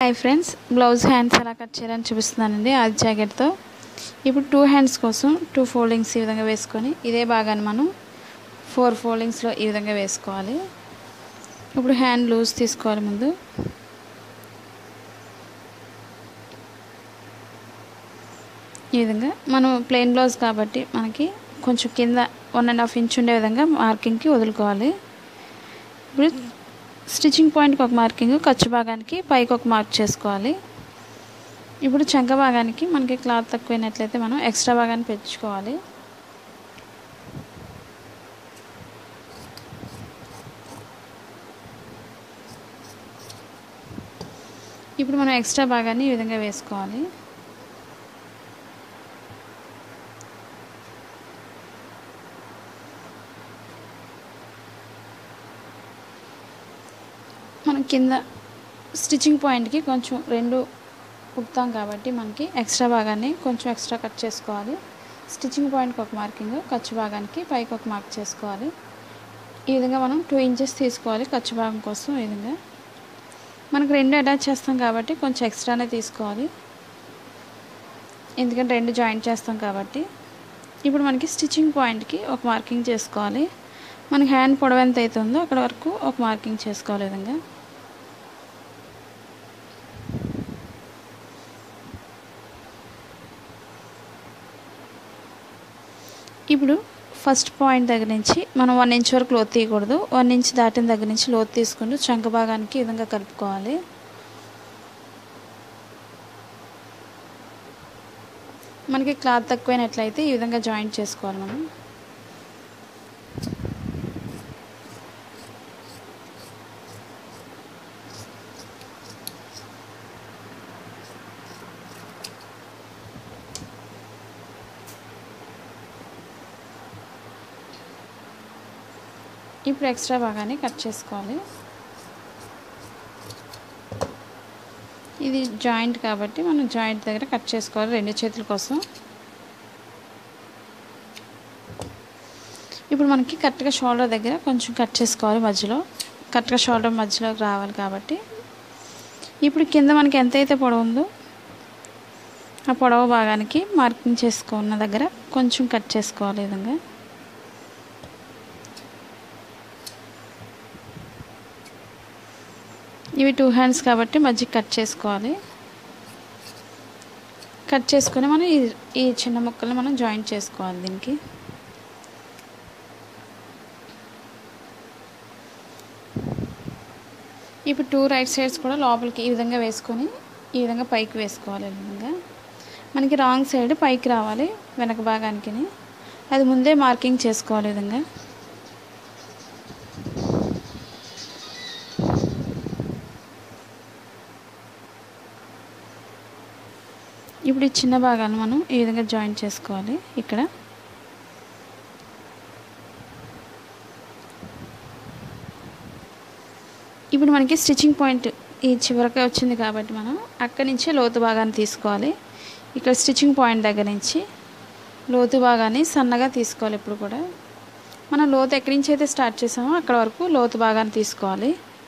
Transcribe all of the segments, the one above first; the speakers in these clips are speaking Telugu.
హాయ్ ఫ్రెండ్స్, బ్లౌజ్ హ్యాండ్స్ ఎలా కట్ చేయాలని చూపిస్తున్నానండి. ఆది జాకెట్తో ఇప్పుడు 2 హ్యాండ్స్ కోసం 2 ఫోల్డింగ్స్ ఈ విధంగా వేసుకొని ఇదే భాగాన్ని మనం 4 ఫోల్డింగ్స్లో ఈ విధంగా వేసుకోవాలి. ఇప్పుడు హ్యాండ్ లూజ్ తీసుకోవాలి. ముందు ఈ విధంగా మనం ప్లెయిన్ బ్లౌజ్ కాబట్టి మనకి కొంచెం కింద 1.5 ఇంచ్ ఉండే విధంగా మార్కింగ్కి వదులుకోవాలి. ఇప్పుడు స్టిచ్చింగ్ పాయింట్కి ఒక మార్కింగ్, ఖర్చు భాగానికి పైకి ఒక మార్క్ చేసుకోవాలి. ఇప్పుడు చంక భాగానికి మనకి క్లాత్ తక్కువైనట్లయితే మనం ఎక్స్ట్రా భాగాన్ని పెంచుకోవాలి. ఇప్పుడు మనం ఎక్స్ట్రా భాగాన్ని ఈ విధంగా వేసుకోవాలి. మనం కింద స్టిచ్చింగ్ పాయింట్కి కొంచెం 2 కుడతాం కాబట్టి మనకి ఎక్స్ట్రా భాగాన్ని కొంచెం ఎక్స్ట్రా కట్ చేసుకోవాలి. స్టిచ్చింగ్ పాయింట్కి ఒక మార్కింగ్, ఖర్చు భాగానికి పైకి ఒక మార్క్ చేసుకోవాలి. ఈ విధంగా మనం 2 ఇంచెస్ తీసుకోవాలి ఖర్చు భాగం కోసం. ఈ విధంగా మనకు 2 అటాచ్ చేస్తాం కాబట్టి కొంచెం ఎక్స్ట్రానే తీసుకోవాలి, ఎందుకంటే 2 జాయింట్ చేస్తాం కాబట్టి. ఇప్పుడు మనకి స్టిచ్చింగ్ పాయింట్కి ఒక మార్కింగ్ చేసుకోవాలి. మనకి హ్యాండ్ పొడవు ఎంత అవుతుందో అక్కడ వరకు ఒక మార్కింగ్ చేసుకోవాలి. విధంగా ఇప్పుడు ఫస్ట్ పాయింట్ దగ్గర నుంచి మనం 1 ఇంచ్ వరకు లోతు తీయకూడదు. 1 ఇంచ్ దాటిన దగ్గర నుంచి లోతు తీసుకుంటూ చంక భాగానికి ఈ విధంగా కలుపుకోవాలి. మనకి క్లాత్ తక్కువైనట్లయితే ఈ విధంగా జాయింట్ చేసుకోవాలి. మనం ఇప్పుడు ఎక్స్ట్రా భాగాన్ని కట్ చేసుకోవాలి. ఇది జాయింట్ కాబట్టి మనం జాయింట్ దగ్గర కట్ చేసుకోవాలి 2 చేతుల కోసం. ఇప్పుడు మనకి కరెక్ట్గా షోల్డర్ దగ్గర కొంచెం కట్ చేసుకోవాలి. మధ్యలో కరెక్ట్గా షోల్డర్ మధ్యలోకి రావాలి కాబట్టి ఇప్పుడు కింద మనకి ఎంతైతే పొడవు ఉందో ఆ పొడవు భాగానికి మార్కింగ్ చేసుకున్న దగ్గర కొంచెం కట్ చేసుకోవాలి. ఈ విధంగా ఇవి 2 హ్యాండ్స్ కాబట్టి మధ్య కట్ చేసుకోవాలి. కట్ చేసుకొని మనం ఈ చిన్న ముక్కలు మనం జాయింట్ చేసుకోవాలి. దీనికి ఇప్పుడు 2 రైట్ సైడ్స్ కూడా లోపలికి ఈ విధంగా వేసుకొని ఈ విధంగా పైకి వేసుకోవాలి. ఈ విధంగా మనకి రాంగ్ సైడ్ పైకి రావాలి వెనక భాగానికి, అది ముందే మార్కింగ్ చేసుకోవాలి. ఈ విధంగా ఇప్పుడు ఈ చిన్న భాగాన్ని మనం ఈ విధంగా జాయింట్ చేసుకోవాలి. ఇక్కడ ఇప్పుడు మనకి స్టిచ్చింగ్ పాయింట్ ఈ చివరికి వచ్చింది కాబట్టి మనం అక్కడి నుంచే లోతు భాగాన్ని తీసుకోవాలి. ఇక్కడ స్టిచ్చింగ్ పాయింట్ దగ్గర నుంచి లోతు భాగాన్ని సన్నగా తీసుకోవాలి. ఇప్పుడు కూడా మనం లోతు ఎక్కడి నుంచి అయితే స్టార్ట్ చేసామో అక్కడ వరకు లోతు భాగాన్ని తీసుకోవాలి.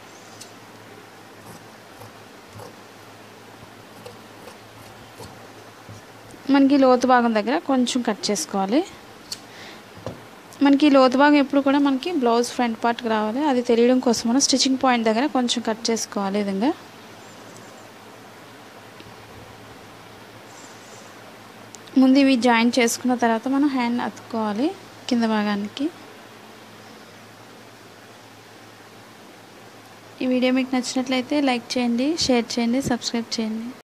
మనకి లోతు భాగం దగ్గర కొంచెం కట్ చేసుకోవాలి. మనకి లోతు భాగం ఎప్పుడు కూడా మనకి బ్లౌజ్ ఫ్రంట్ పార్ట్కి రావాలి, అది తెలియడం కోసం మనం స్టిచ్చింగ్ పాయింట్ దగ్గర కొంచెం కట్ చేసుకోవాలి. ఈ విధంగా ముందు ఇవి జాయింట్ చేసుకున్న తర్వాత మనం హ్యాండ్ అతుక్కోవాలి కింద భాగానికి. ఈ వీడియో మీకు నచ్చినట్లయితే లైక్ చేయండి, షేర్ చేయండి, సబ్స్క్రైబ్ చేయండి.